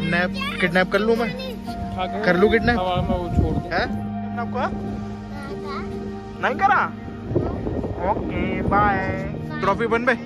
Kidnap कर लूं मैं? कर लूं किडनैप? है आपको नहीं करा? Okay bye. ट्रॉफी बन बे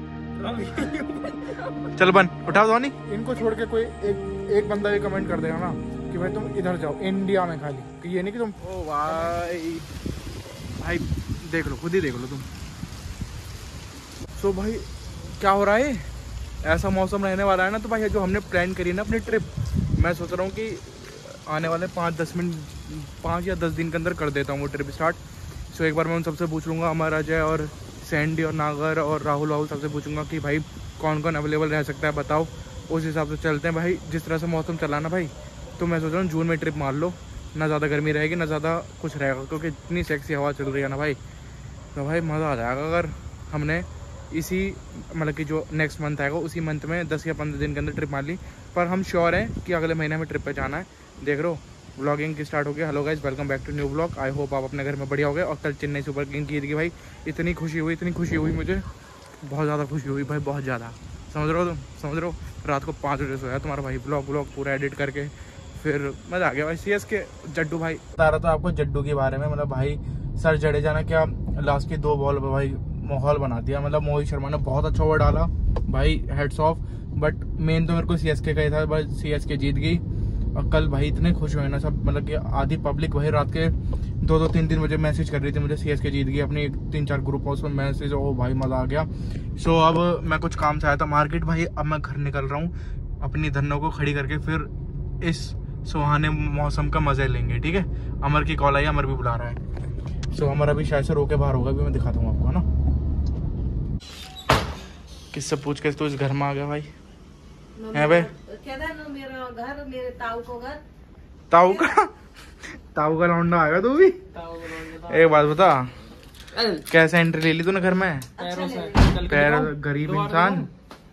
चल बन उठा दो नहीं। इनको छोड़ के कोई एक बंदा भी कमेंट कर देगा ना कि भाई तुम इधर जाओ इंडिया में खाली, कि ये नहीं कि तुम ओ भाई देख लो, खुद ही देख लो तुम। सो भाई क्या हो रहा है, ऐसा मौसम रहने वाला है ना, तो भाई जो हमने प्लान करी है ना अपनी ट्रिप, मैं सोच रहा हूँ कि आने वाले 5 या 10 दिन के अंदर कर देता हूँ वो ट्रिप स्टार्ट। सो एक बार मैं उन सबसे पूछ लूँगा, अमर, अजय और सैंडी और नागर और राहुल सबसे पूछूंगा कि भाई कौन कौन अवेलेबल रह सकता है बताओ, उस हिसाब से चलते हैं भाई। जिस तरह से मौसम चला ना भाई, तो मैं सोच रहा हूँ जून में ट्रिप मार लो, ना ज़्यादा गर्मी रहेगी ना ज़्यादा कुछ रहेगा, क्योंकि इतनी सेक्सी हवा चल रही है ना भाई, तो भाई मज़ा आ जाएगा अगर हमने इसी मतलब कि जो नेक्स्ट मंथ आएगा उसी मंथ में 10 या 15 दिन के अंदर ट्रिप मार ली। पर हम श्योर हैं कि अगले महीने में ट्रिप पे जाना है। देख लो व्लॉगिंग की स्टार्ट हो गया। Hello guys, welcome back to new vlog. I hope आप अपने घर में बढ़िया हो गए। और कल चेन्नई सुपर किंग्स जीत गई भाई, इतनी खुशी हुई मुझे, बहुत ज़्यादा खुशी हुई भाई, बहुत ज़्यादा। समझ रहे हो तुम, समझ रहे हो। रात को 5 बजे सोया तुम्हारा भाई, ब्लॉग पूरा एडिट करके, फिर मज़ा आ गया भाई। CSK जड्डू भाई बता रहा था आपको जड्डू के बारे में, मतलब भाई सर जडेजा ने क्या लास्ट की 2 बॉल पर भाई माहौल बना दिया। मतलब मोहित शर्मा ने बहुत अच्छा ओवर डाला भाई, हेड्स ऑफ। बट मेन तो मेरे को CSK का ही था, बस CSK जीत गई। और कल भाई इतने खुश हुए ना सब, मतलब कि आधी पब्लिक वही रात के 2-2, 3-3 बजे मैसेज कर रही थी मुझे CSK जीत गई, अपनी 3-4 ग्रुप उसमें मैसेज। ओ भाई मज़ा आ गया। सो अब मैं कुछ काम से आया था मार्केट भाई, अब मैं घर निकल रहा हूँ अपनी धन्नों को खड़ी करके, फिर इस सुहाने मौसम का मज़े लेंगे, ठीक है। अमर की कॉल आई, अमर भी बुला रहा है। सो अमर अभी शायद से रोके बाहर होगा, अभी मैं दिखाता हूँ आपको, है ना। किससे पूछ के तू इस घर में आ गया भाई? है भाई मेरा घर, मेरे ताऊ का लौंडा आएगा तू भी। एक बात बता, कैसे एंट्री ले ली तूने घर में? पैर गरीब इंसान।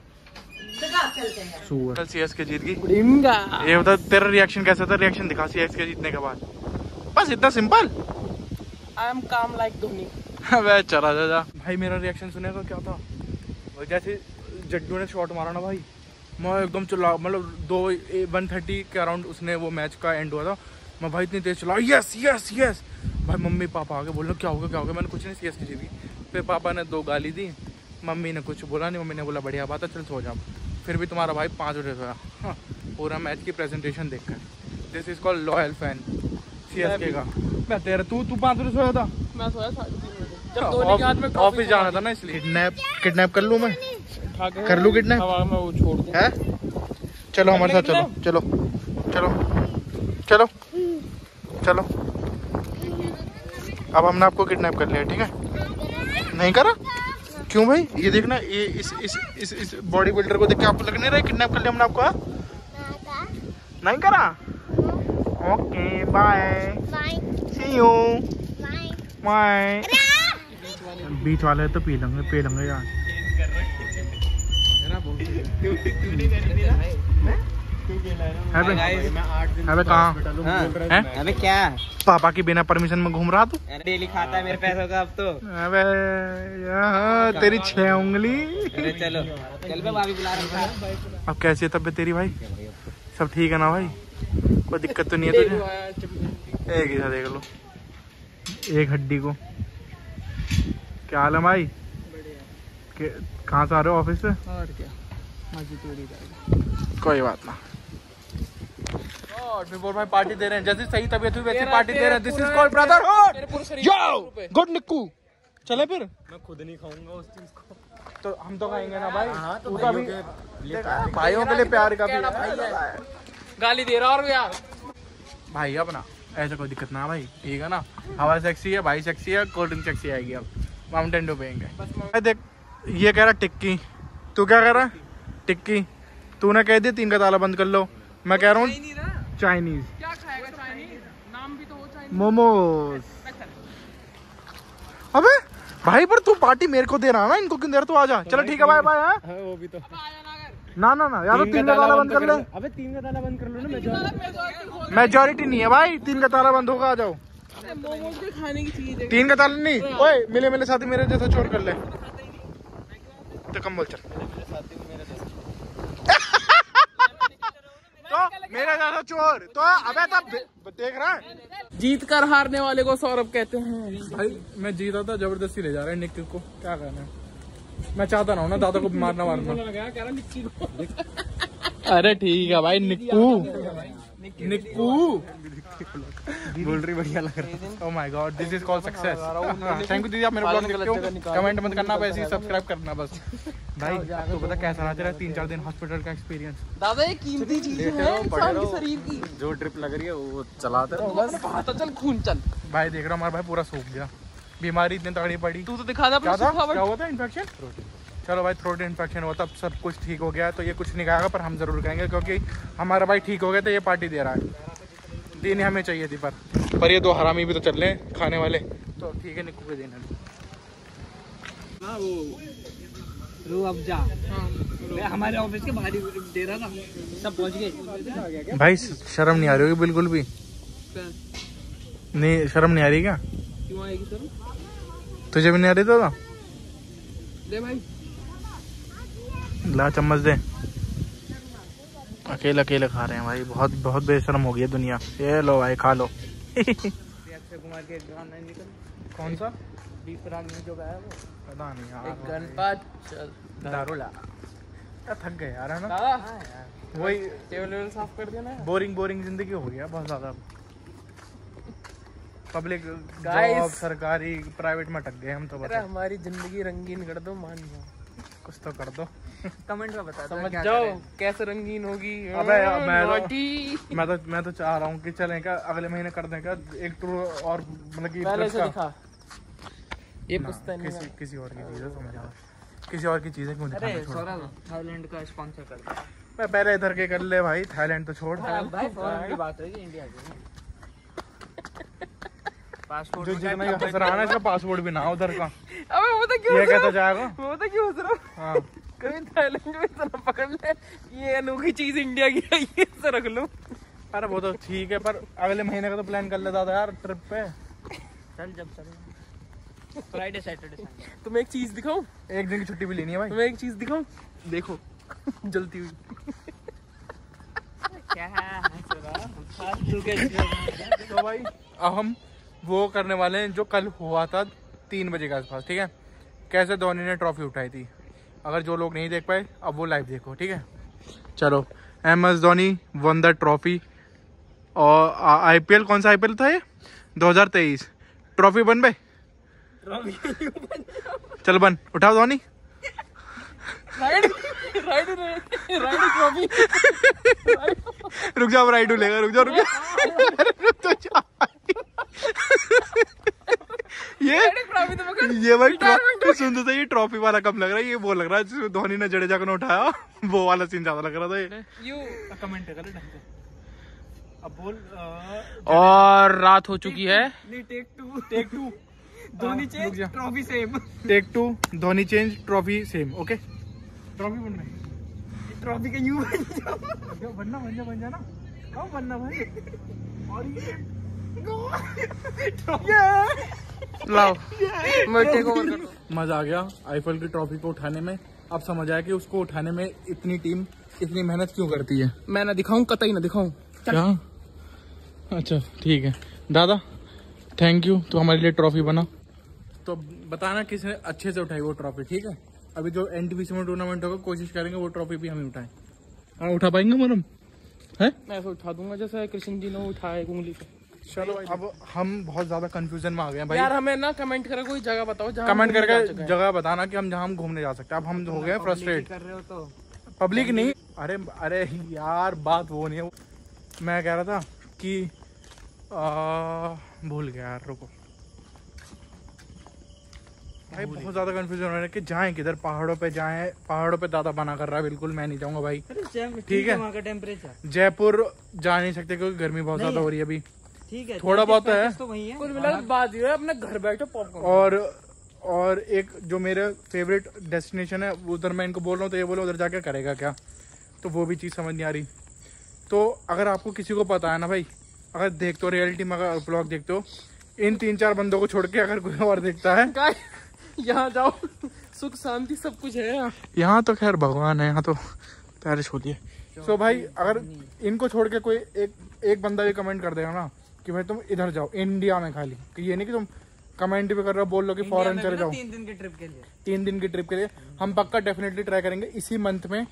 CSK जीत गई। ये बता तेरा रिएक्शन कैसा था? रिएक्शन दिखा CSK जीतने के बाद, बस इतना सिंपल। I am calm like Dhoni. अबे चला जा भाई। मेरा रिएक्शन सुनेगा क्या था, जैसे जड्डू ने शॉट मारा ना भाई, मैं एकदम चला, मतलब 1:30 के अराउंड उसने वो मैच का एंड हुआ था। मैं भाई इतनी तेज चला, यस यस यस भाई। मम्मी पापा आगे बोल रहे क्या हो गया। मैंने कुछ नहीं, CSK जीत गई। फिर पापा ने 2 गाली दी, मम्मी ने कुछ बोला नहीं। मम्मी ने बोला बढ़िया बात है, चल सो जा। फिर भी तुम्हारा भाई 5 बजे सोया, हाँ, पूरा मैच की प्रेजेंटेशन देख कर। This is called loyal fan CSK का। मैं तेरा तू 5 बजे सोया था? मैं सोया 3:30 ऑफिस जाना था ना, इसलिए। किडनैप कर लूँ मैं? कर लूँ किडनैप? है चलो हमारे साथ, चलो चलो चलो चलो चलो। अब हमने आपको किडनैप कर लिया, ठीक है। नहीं करा? क्यों भाई? ये देखना, ये इस बॉडी बिल्डर को देख के आपको लग नहीं रहा है किडनैप कर लिया हमने आपको? नहीं करा? Okay bye, see you bye. बीच वाले तो पी लेंगे यार। अबे कहाँ है? क्या पापा की बिना परमिशन में घूम रहा तू? डेली खाता है मेरे पैसों का अब तो। अबे तेरी 6 उंगली। अरे चलो चल बे, भाभी बुला रहा है। अब कैसी है तबीयत तेरी भाई? सब ठीक है ना भाई? कोई दिक्कत तो नहीं है तुझे? एक ही देख लो, एक हड्डी को। क्या हाल है भाई? कहाँ से आ रहे हो? ऑफिस से? और क्या, कोई बात ना। बिफोर भाई पार्टी दे रहे हैं, जैसे सही तबीयत हुई वैसी पार्टी दे रहे हैं। This is called brotherhood. Yo good Nikku, चले फिर। मैं खुद नहीं खाऊंगा उस चीज को, तो हम तो खाएंगे ना भाई। तू तो अभी भाइयों के लिए प्यार का भी गाली दे रहा और यार भाई अपना, ऐसा कोई दिक्कत ना भाई, ठीक है ना। हवा सेक्सी है, भाई सेक्सी है, कोल्ड ड्रिंक सेक्सी आएगी। अब माउंटेन ड्यू पियेंगे। देख ये कह रहा टिक्की, तू क्या कह रहा? टिक्की तूने कह दिया 3 का ताला बंद कर लो, मैं कह रहा हूँ चाइनीज। क्या खाएगा चाइनीज? नाम भी तो वो चाइनीज। मोमोज। अबे भाई पर तू पार्टी मेरे को दे रहा ना, इनको क्यों दे रहा? तू आजा, चलो ठीक है बाय बाय। वो भी तो ना यार 3 का ताला बंद कर ले। अबे 3 का ताला बंद कर लो ना, मेजोरिटी नहीं है भाई, 3 का ताला बंद होगा, आ जाओ। मोमोज के खाने की चीज है। 3 का ताला नहीं, ओए मिले साथी मेरे जैसा चोर कर ले तो कम बोल चल। मेरा ज्यादा चोर तो अबे तब देख रहा है। जीत कर हारने वाले को सौरभ कहते हैं। भाई मैं जीता था, जबरदस्ती ले जा रहा है निक्की को, क्या करना है। मैं चाहता ना हूँ ना दादा को मारना। अरे ठीक है भाई निक्कू बोल रही, बढ़िया लग रहा है। Oh my god, this is called success. Thank you दीदी, आप मेरे ब्लॉग देखते हो, कमेंट मत करना, वैसे ही सब्सक्राइब करना बस। भाई तो पता कैसा रहा तेरा 3-4 दिन हॉस्पिटल का एक्सपीरियंस? दादा ये कीमती चीज है इंसान के शरीर की। जो ड्रिप लग रही है वो चलाते रहो बस। पता चल खून चल। भाई देख रहा हूँ हमारा भाई पूरा सूख गया, बीमारी इतनी तगड़ी पड़ी। तू तो दिखा दे अपना क्या सूखा। हुआ था? इन्फेक्शन। चलो भाई थ्रोट इन्फेक्शन हुआ था, अब सब कुछ ठीक हो गया, तो ये कुछ नहीं खाएगा पर हम जरूर खाएंगे क्योंकि हमारा भाई ठीक हो गया, तो ये पार्टी दे रहा है। देनी हमें चाहिए थी पर ये दो हरामी भी तो चल रहे हैं खाने वाले, तो ठीक है निक्कू के देना। हमारे ऑफिस के बाहर दे रहा था, सब पहुंच गए। भाई शर्म नहीं आ रही होगी बिल्कुल भी? नहीं शर्म नहीं आ रही क्या? क्यों आएगी सर? तुझे भी नहीं आ रही तो? दे भाई, ला चम्मच दे। अकेले अकेले खा रहे हैं भाई, बहुत बहुत बेशर्म हो गई है दुनिया। ये लो भाई खा लो। अक्षय कुमार के गाना निकल। कौन सा? दीप राग में जो गाया वो, पता नहीं यार। एक गणपत दारूला थक गए यार, है ना? दादा वही टेबल साफ कर दिया ना। बोरिंग जिंदगी हो गई है बहुत ज्यादा। पब्लिक Guys, जॉब, सरकारी प्राइवेट में अटक गए हम तो। अरे हमारी जिंदगी रंगीन कर दो, मान जाओ। कुछ तो कर दो। कमेंट में बता, समझ जाओ कैसे रंगीन होगी। अबे मैं तो चाह रहा हूँ कि चलें क्या अगले महीने कर दें क्या एक टूर और, मतलब कि पहले से दिखा। ये ना, पुस्तक नहीं है। किसी और की चीज है, समझ आओ किसी और की चीजें क्यों दिखाना? छोड़ थाईलैंड का स्पॉन्सर कर दो। मैं पहले इधर के कर ले भाई, थाईलैंड तो छोड़। भाई फॉरेन की बात है कि इंडिया की। पासपोर्ट जो जितना हंस रहा है ना, इसका पासपोर्ट भी ना उधर का। अबे वो तो क्यों ये कहता जाएगा। वो तो क्यों हंस रहा? हाँ कभी थाईलैंड में इतना पकड़ ले, ये अनोखी चीज इंडिया की है, ये से रख लो। अरे वो तो ठीक है पर अगले महीने का तो प्लान कर लेता था यार ट्रिप पे। चल जब चल फ्राइडे सैटरडे। तुम्हें एक चीज दिखाऊं? एक दिन की छुट्टी भी लेनी है भाई। तुम्हें एक चीज दिखाऊं? देखो जलती हुई। क्या तो भाई अब हम वो करने वाले हैं जो कल हुआ था 3 बजे के आसपास, ठीक है? कैसे धोनी ने ट्रॉफी उठाई थी। अगर जो लोग नहीं देख पाए अब वो लाइव देखो, ठीक है? चलो, MS Dhoni won the trophy. और IPL कौन सा IPL था ये? 2023। ट्रॉफी बन भाई, चल बन, उठाओ धोनी। Ride trophy. रुक जाओ, राइडू लेगा, रुक जाओ। ये भाई सुन तो ये ट्रॉफी वाला कम लग रहा है, ये वो लग रहा है जिसमें धोनी ने जडेजा को उठाया, वो वाला सीन ज्यादा लग रहा था। ये कमेंट कर अब बोल। और रात हो चुकी है। Take two Dhoni change trophy same. Take 2 Dhoni change trophy same. Okay, trophy बन रही, ट्रॉफी का यूं बनना बन जा ना, कब बनना भाई? और ये लाओ, मजा आ गया आईफल की ट्रॉफी को उठाने में। अब समझ आया कि उसको उठाने में इतनी टीम इतनी मेहनत क्यों करती है। मैं ना दिखाऊं, कतई ना दिखाऊं। क्या? अच्छा ठीक है दादा, थैंक यू, तो हमारे लिए ट्रॉफी बना। तो बताना किसने अच्छे से उठाई वो ट्रॉफी, ठीक है? अभी जो NTPC में टूर्नामेंट होगा कोशिश करेंगे वो ट्रॉफी भी हम ही उठाएं। हाँ उठा पाएंगे मैडम? है मैं ऐसे उठा दूंगा जैसे कृष्ण जी ने उठाया उंगली पे। चलो अब हम बहुत ज्यादा कंफ्यूजन में आ गए हैं भाई। यार हमें ना कमेंट करके कोई जगह बताओ, कमेंट करके जगह बताना कि हम जहाँ हम घूमने जा सकते हैं। अब हम हो गए फ्रस्ट्रेट। कर रहे हो तो पब्लिक नहीं, अरे यार बात वो नहीं है। मैं कह रहा था कि भूल गया यार, रुको भाई। बहुत ज्यादा कंफ्यूजन हो रहा है कि जाएं किधर। पहाड़ों पे जाएं, पहाड़ों पे दादा बना कर रहा है, बिल्कुल मैं नहीं जाऊंगा भाई। ठीक है, वहाँ का टेम्परेचर जयपुर जा नहीं सकते क्योंकि गर्मी बहुत ज्यादा हो रही है अभी। ठीक है, थोड़ा बहुत है तो वही है। कुल मिलाकर बात ये है, अपने घर बैठो पॉपकॉर्न। और एक जो मेरे फेवरेट डेस्टिनेशन है उधर मैं इनको बोल रहा हूँ, तो ये बोलो उधर जाके करेगा क्या, तो वो भी चीज़ समझ नहीं आ रही। तो अगर आपको किसी को पता है ना भाई, अगर देखते हो रियलिटी में, अगर ब्लॉग देखते हो, इन 3-4 बंदों को छोड़ के अगर कोई और देखता है, यहाँ जाओ, सुख शांति सब कुछ है यहाँ तो खैर भगवान है, यहाँ तो पहले छोड़िए। सो भाई अगर इनको छोड़ के कोई एक बंदा भी कमेंट कर देगा ना कि भाई तुम इधर जाओ इंडिया में, खाली कि ये नहीं कि तुम कमेंट भी कर रहे हो बोल लो कि फॉरेन चले जाओ 3 दिन की ट्रिप के लिए, 3 दिन की ट्रिप के लिए हम पक्का डेफिनेटली ट्राई करेंगे इसी मंथ में।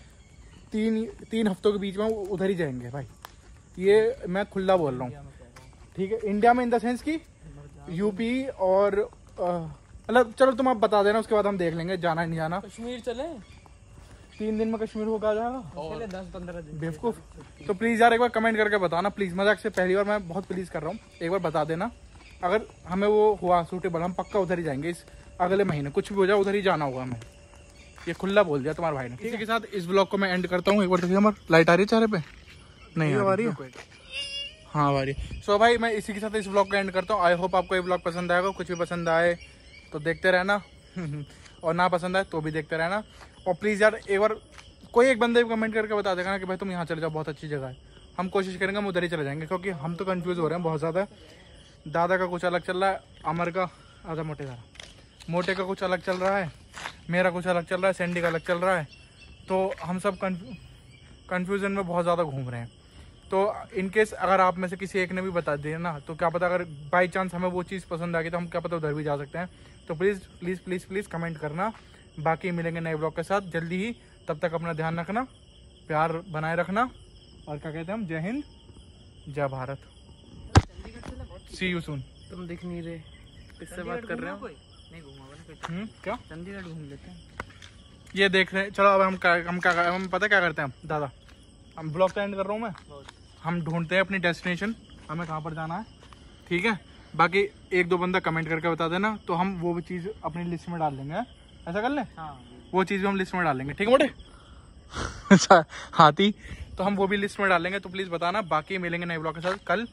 3 हफ्तों के बीच में उधर ही जाएंगे भाई, ये मैं खुला बोल रहा हूँ। ठीक है, इंडिया में इन द सेंस की यूपी और मतलब चलो तुम आप बता देना, उसके बाद हम देख लेंगे जाना नहीं जाना। कश्मीर चले 3 दिन में कश्मीर होकर आ जाएगा चले 10-15 दिन बेवकूफ। तो प्लीज़ यार एक बार कमेंट करके बताना प्लीज़, मजाक से पहली बार मैं बहुत प्लीज़ कर रहा हूँ, एक बार बता देना। अगर हमें वो हुआ सूटेबल हम पक्का उधर ही जाएंगे इस अगले महीने, कुछ भी हो जाए उधर ही जाना होगा हमें, ये खुला बोल दिया तुम्हारे भाई ने। इसी के साथ इस ब्लॉग को मैं एंड करता हूँ। एक बार देखिए हमारी लाइट आ रही है चेहरे पे, नहीं आ रही है, हाँ आ रही है। सो भाई मैं इसी के साथ इस ब्लॉग को एंड करता हूँ। आई होप आपको ये ब्लॉग पसंद आएगा, कुछ भी पसंद आए तो देखते रहना और ना पसंद आए तो भी देखते रहना। और प्लीज़ यार एक बार कोई एक बंदे भी कमेंट करके बता देगा ना कि भाई तुम यहाँ चले जाओ, बहुत अच्छी जगह है, हम कोशिश करेंगे हम उधर ही चले जाएंगे, क्योंकि हम तो कंफ्यूज हो रहे हैं बहुत ज़्यादा। दादा का कुछ अलग चल रहा है, अमर का आधा मोटे का कुछ अलग चल रहा है, मेरा कुछ अलग चल रहा है, सैंडी का अलग चल रहा है, तो हम सब कन्फ्यूज़न में बहुत ज़्यादा घूम रहे हैं। तो इनकेस अगर आप में से किसी एक ने भी बता दिया ना, तो क्या पता अगर बाई चांस हमें वो चीज़ पसंद आ गई तो हम क्या पता उधर भी जा सकते हैं। तो please please please please comment करना। बाकी मिलेंगे नए ब्लॉग के साथ जल्दी ही, तब तक अपना ध्यान रखना, प्यार बनाए रखना, और क्या कहते हैं हम, जय हिंद जय भारत। सी यू सून। तुम दिख नहीं रहे, किससे बात कर रहे हो? नहीं घूमा क्या चंडीगढ़ घूम लेते हैं, ये देख रहे हैं। चलो अब हम पता क्या करते हैं हम दादा, हम ब्लॉग का एंड कर रहा हूँ मैं, हम ढूंढते हैं अपनी डेस्टिनेशन, हमें कहाँ पर जाना है, ठीक है। बाकी 1-2 बंदा कमेंट करके बता देना, तो हम वो भी चीज़ अपनी लिस्ट में डाल लेंगे, ऐसा कर लें। हाँ वो चीज़ भी हम लिस्ट में डाल लेंगे, ठीक है मोटे अच्छा हाथी, तो हम वो भी लिस्ट में डाल लेंगे। तो प्लीज़ बताना। बाकी मिलेंगे नए ब्लॉग के साथ, कल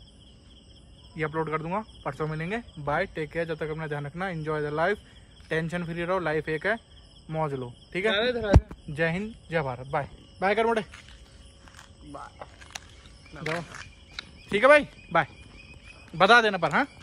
ये अपलोड कर दूंगा, परसों मिलेंगे। बाय, टेक केयर, जब तक अपना ध्यान रखना, enjoy the life, tension free रहो, लाइफ एक है, मौज लो, ठीक है। जय हिंद जय भारत, बाय बाय कर मोटे, ठीक है भाई, बाय, बता देना पर, हाँ।